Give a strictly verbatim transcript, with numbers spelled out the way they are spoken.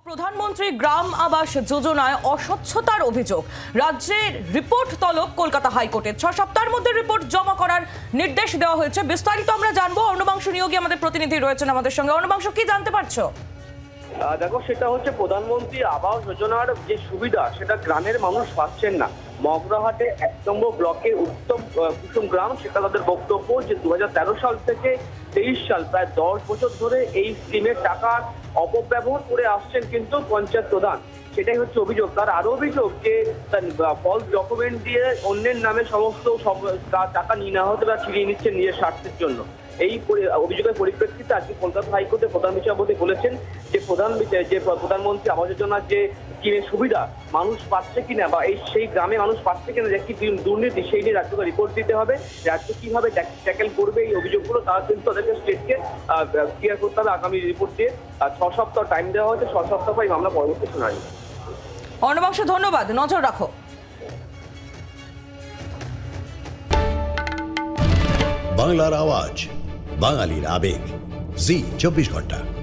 প্রধানমন্ত্রী গ্রাম আবাস যোজনায় অস্বচ্ছতার অভিযোগ, রাজ্যের রিপোর্ট তলব কলকাতা হাইকোর্টে। ছ সপ্তাহের মধ্যে রিপোর্ট জমা করার নির্দেশ দেওয়া হয়েছে। বিস্তারিত আমরা জানবো, অর্ণবাংশ নিয়োগী আমাদের প্রতিনিধি রয়েছেন আমাদের সঙ্গে। অর্ণবাংশ, কি জানতে পারছো? দেখো, সেটা হচ্ছে প্রধানমন্ত্রী আবাস যোজনার যে সুবিধা সেটা গ্রামের মানুষ পাচ্ছেন না। মগরাহাটে এক নম্বর ব্লকের উত্তম কুসুম গ্রাম, সেটা তাদের বক্তব্য যে দু হাজার তেরো সাল থেকে তেইশ সাল প্রায় দশ বছর ধরে এই স্কিমের টাকার অপব্যবহার করে আসছেন কিন্তু পঞ্চায়েত প্রধান। সেটাই হচ্ছে অভিযোগ। তার আরো অভিযোগ যে ফলস ডকুমেন্ট দিয়ে অন্যের নামে সমস্ত টাকা নিয়ে নেওয়া হতে বা ছিনিয়ে নিচ্ছেন নিজের স্বার্থের জন্য। এই অভিযোগের পরিপ্রেক্ষিতে আজকে কলকাতা হাইকোর্টে প্রধান বিচারপতি বলেছেন যে প্রধান যে প্রধানমন্ত্রী আবাস যোজনার যে স্কিমের সুবিধা মানুষ পাচ্ছে কিনা বা এই সেই গ্রামে মানুষ পাচ্ছে কিনা যে কি দুর্নীতি, সেই নিয়ে রাজ্যকে রিপোর্ট দিতে হবে। রাজ্য কিভাবে ট্যাকেল করবে এই অভিযোগগুলো, তারা কিন্তু তাদেরকে স্টেটকে ক্লিয়ার করতে হবে আগামী রিপোর্ট দিয়ে। ছ সপ্তাহ টাইম দেওয়া হয়েছে, ছ সপ্তাহ পর এই মামলা পরবর্তী শুনানি। অর্ণবাংশ, ধন্যবাদ, নজর রাখো। বাংলার আওয়াজ, বাঙালির আবেগ, জি চব্বিশ ঘন্টা।